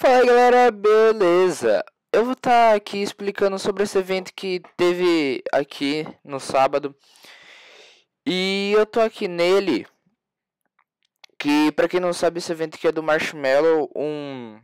Fala galera, beleza? Eu vou estar aqui explicando sobre esse evento que teve aqui no sábado. E eu tô aqui nele, que pra quem não sabe, esse evento aqui é do Marshmello, um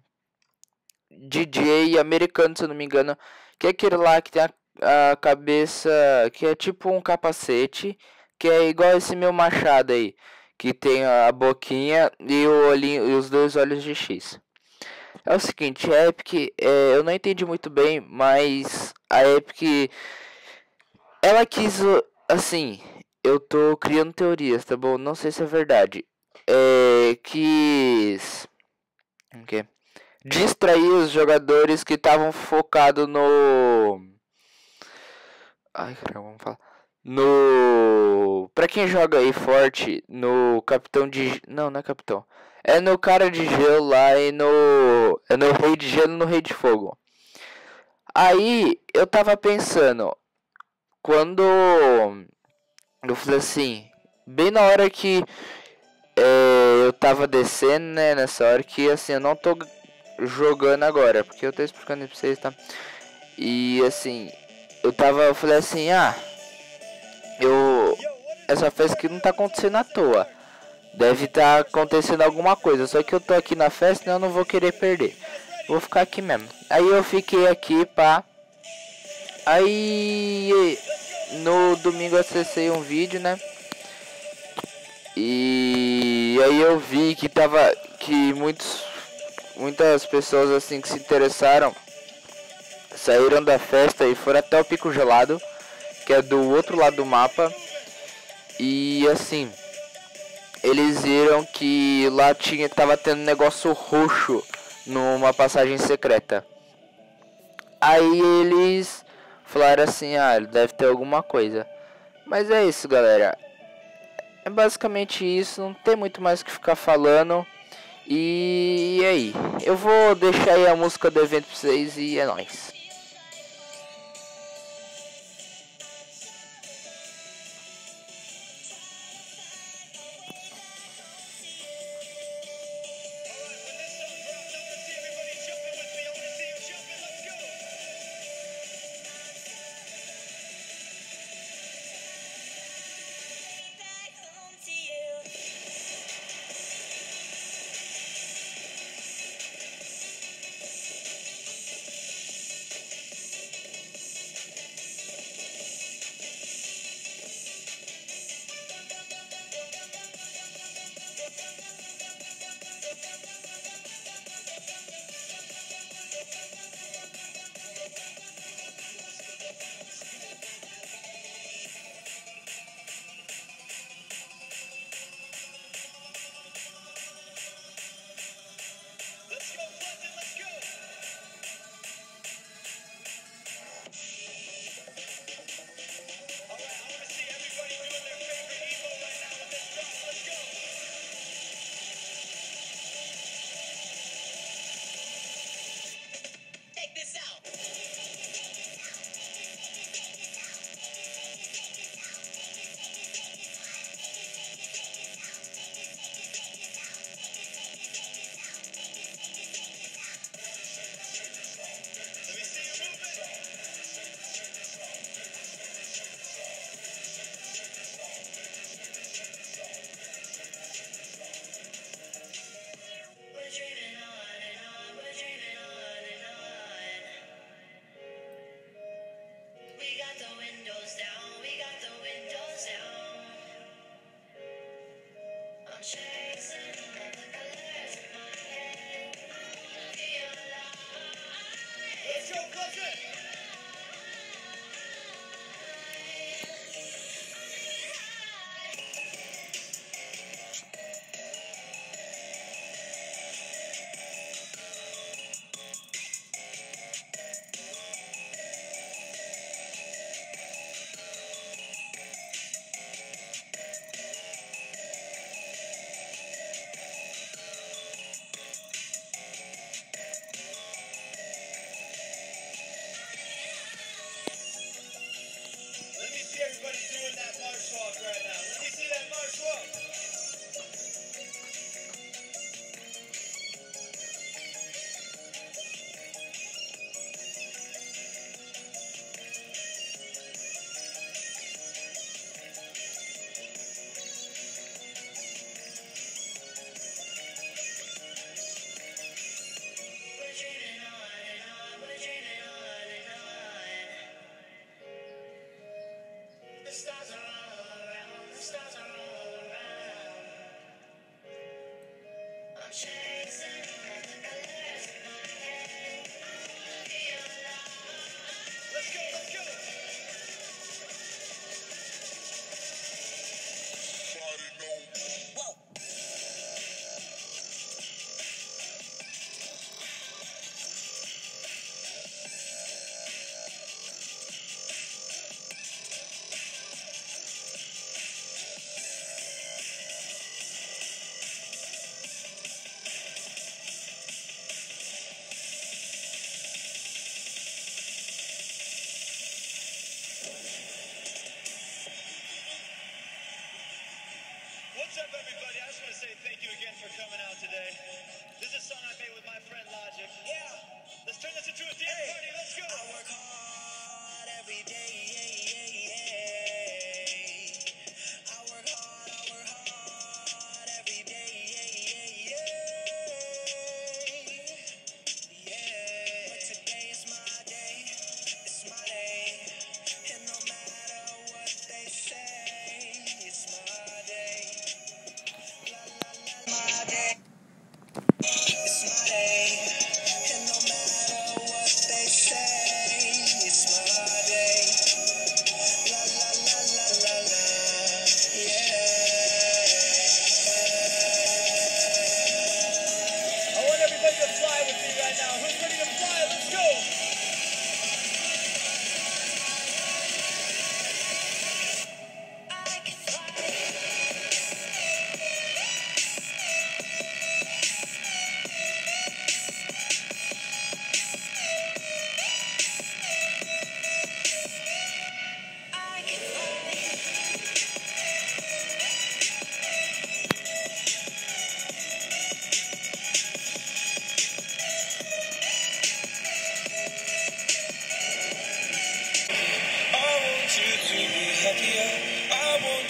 DJ americano, se eu não me engano, que é aquele lá que tem a cabeça, que é tipo um capacete, que é igual esse meu machado aí, que tem a boquinha e o olhinho, e os dois olhos de X. É o seguinte, a Epic, eu não entendi muito bem, mas a Epic, ela quis, assim, eu tô criando teorias, tá bom? Não sei se é verdade. Quis, o quê? Distrair os jogadores que estavam focados no... Ai, caramba, vamos falar. No... Pra quem joga aí forte, no Capitão de... Não é Capitão. É no cara de gelo lá e no... É no Rei de Gelo e no Rei de Fogo. Aí eu tava pensando, quando eu falei assim, bem na hora que eu tava descendo, né, nessa hora que assim, eu não tô jogando agora, porque eu tô explicando pra vocês, tá? E assim, eu falei assim, eu essa festa aqui não tá acontecendo à toa. Deve estar acontecendo alguma coisa, só que eu tô aqui na festa, né, eu não vou querer perder. Vou ficar aqui mesmo. Aí eu fiquei aqui, pá. Aí no domingo eu acessei um vídeo, né? E aí eu vi que muitas pessoas assim que se interessaram saíram da festa e foram até o Pico Gelado, que é do outro lado do mapa. E assim, eles viram que lá tava tendo negócio roxo numa passagem secreta. Aí eles falaram assim, deve ter alguma coisa. Mas é isso, galera. É basicamente isso, não tem muito mais o que ficar falando. E aí, eu vou deixar aí a música do evento pra vocês e é nóis.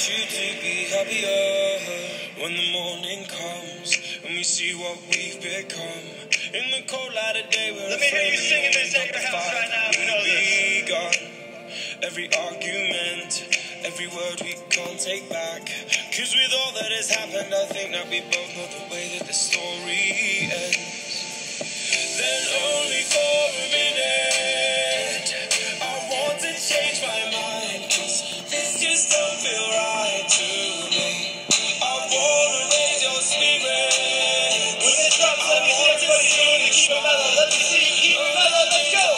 you to be happier when the morning comes and we see what we've become. In the cold light of day, we're let me hear you singing this at your house right now. You know this. Every argument, every word we can't take back. Cause with all that has happened, I think that we both know the way that the story ends. Then only for a minute, I want to change my mind. Cause this just don't feel right to me. I wanna raise your spirit. When it drops, let me see everybody doing it. Keep it mellow, let me see you keep it mellow, let's go.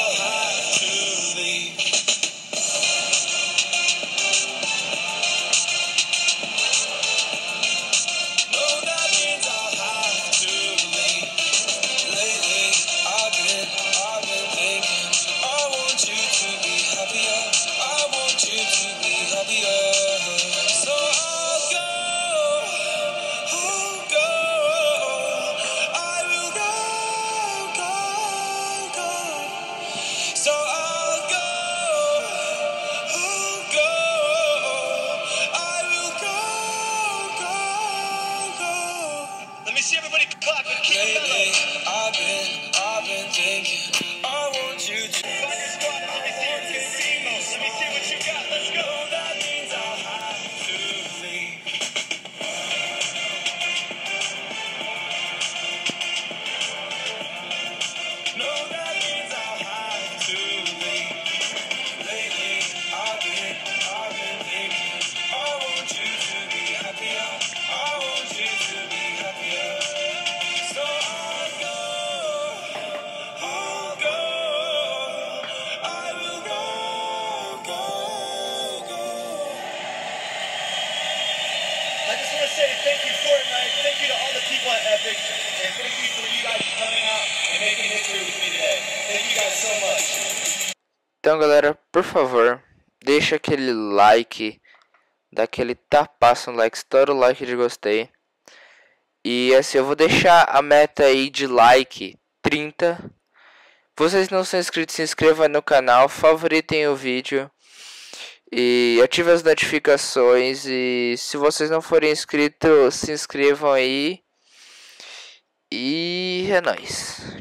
Então, galera, por favor, deixa aquele like, dá aquele tapaço no like, estoura o like de gostei. E assim, eu vou deixar a meta aí de like 30. Vocês não são inscritos, se inscrevam no canal, favoritem o vídeo e ativem as notificações. E se vocês não forem inscritos, se inscrevam aí. E é nóis.